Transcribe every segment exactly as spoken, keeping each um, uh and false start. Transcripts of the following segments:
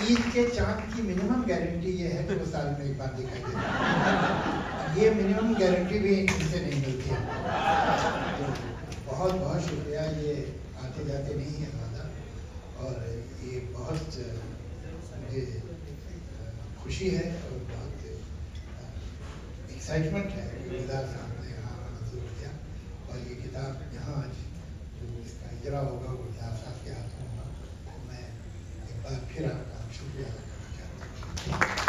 ईद के चाँद की मिनिमम गारंटी ये है कि वो साल में एक बार दिखाई देता है। ये मिनिमम गारंटी भी इनसे नहीं मिलती है। बहुत बहुत शुक्रिया, ये आते जाते नहीं है ज़्यादा, और ये बहुत मुझे खुशी है और बहुत एक्साइटमेंट है कि गुलजार साहब ने यहाँ मंजूर किया, और ये किताब यहाँ आज जो इसका इजरा होगा गुलजार साहब के हाथों होगा। तो मैं एक बार फिर आपका शुक्रिया अदा करना चाहता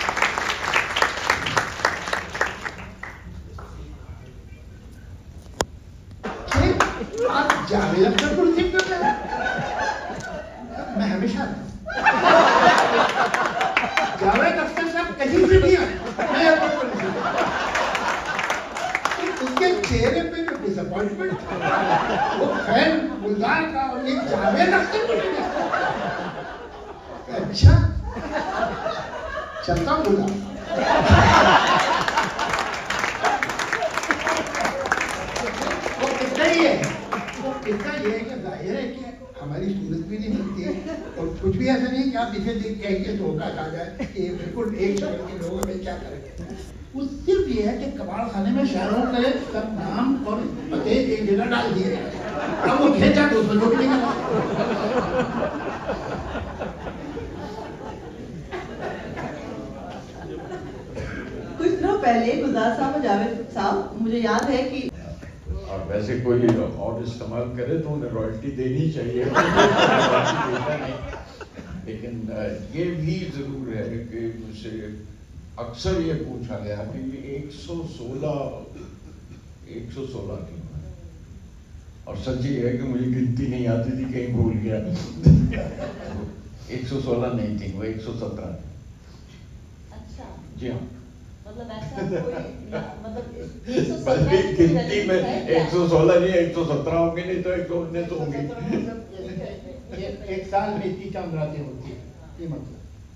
हूँ। आप जावेद अख्तर को रिसीव कर रहे हैं? मैं हमेशा जावेद अख्तर साहब कहीं से भी आए, मैं एयरपोर्ट पर रिसीव तो उसके चेहरे पे जो डिसअपॉइंटमेंट था, वो फैन गुलजार का और ये जावेद अख्तर को नहीं गया। अच्छा चलता हूँ गुलजार। वो कितना ही है, वो कितना ये है कि जाहिर है कि हमारी सूरत भी नहीं मिलती है, और कुछ भी ऐसा नहीं कि आप इसे देख के कह के धोखा खा जाए कि बिल्कुल एक शहर के लोगों में क्या करेंगे। वो सिर्फ ये है कि कबाड़ खाने में शहरों के सब नाम और पते एक जगह डाल दिए, अब वो भेजा तो उसमें नोट नहीं करना। कुछ दिनों पहले गुलजार साहब और जावेद साहब, मुझे याद है कि और वैसे कोई और इस्तेमाल करे तो उन्हें रॉयल्टी देनी चाहिए नहीं। लेकिन ये भी जरूर है कि मुझसे अक्सर ये पूछा गया कि ये एक सौ सोलह एक सौ सोलह क्यों है, और सच ये है कि मुझे गिनती नहीं आती थी, कहीं भूल गया। एक सौ सोलह नहीं थी, वो एक सौ सत्रह। अच्छा जी हाँ, मतलब ऐसा कोई मतलब एक सौ सत्रह गिनती में एक सौ सोलह नहीं एक सौ सत्रह होंगे, नहीं तो एक सौ उन्नीस होंगी। एक साल में इतनी चांद्रातें होती है, ये मतलब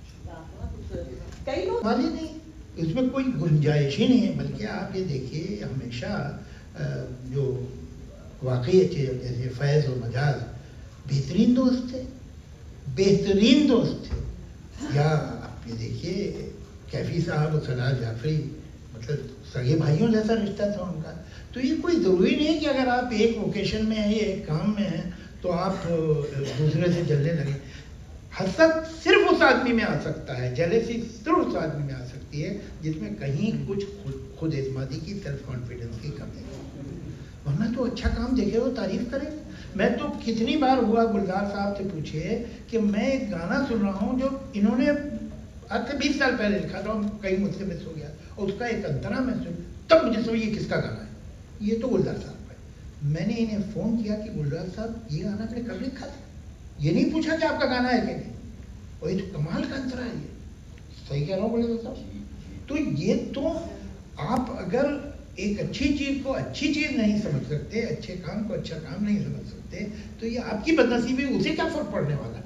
कई लोग वाली नहीं, इसमें कोई गुंजाइश ही नहीं है। बल्कि आप ये देखिए, हमेशा जो वाकई अच्छे जैसे फैज़ और मजाज बेहतरीन दोस्त थे, बेहतरीन दोस्त थे। या आप ये देखिए कैफी साहब और सलाह जाफरी, मतलब सगे भाइयों जैसा रिश्ता था उनका। तो ये कोई ज़रूरी नहीं कि अगर आप एक वोकेशन में हैं, एक काम में हैं, तो आप दूसरे से जलने लगे। हसद सिर्फ उस आदमी में आ सकता है, जेलेसी सिर्फ उस आदमी में आ सकती है जिसमें कहीं कुछ खुद खुद एतमादी की, सेल्फ कॉन्फिडेंस की कमी है। वरना तो अच्छा काम देखे वो तारीफ करे। मैं तो कितनी बार हुआ गुलजार साहब से पूछिए कि मैं एक गाना सुन रहा हूँ जो इन्होंने आज से बीस साल पहले लिखा था, कहीं मुझसे मिस हो गया, और उसका एक अंतरा मैं सुन, तब मुझे समझ ये किसका गाना है, ये तो गुलजार साहब है। मैंने इन्हें फ़ोन किया कि गुलजार साहब ये गाना आपने कब लिखा था, ये नहीं पूछा कि आपका गाना है कि नहीं, और ये तो कमाल का अंतरा है। ये सही कह रहा हूँ गुलजार साहब। तो ये तो आप अगर एक अच्छी चीज़ को अच्छी चीज़ नहीं समझ सकते, अच्छे काम को अच्छा काम नहीं समझ सकते, तो ये आपकी बदनसीबी, उसे क्या फर्क पड़ने वाला है।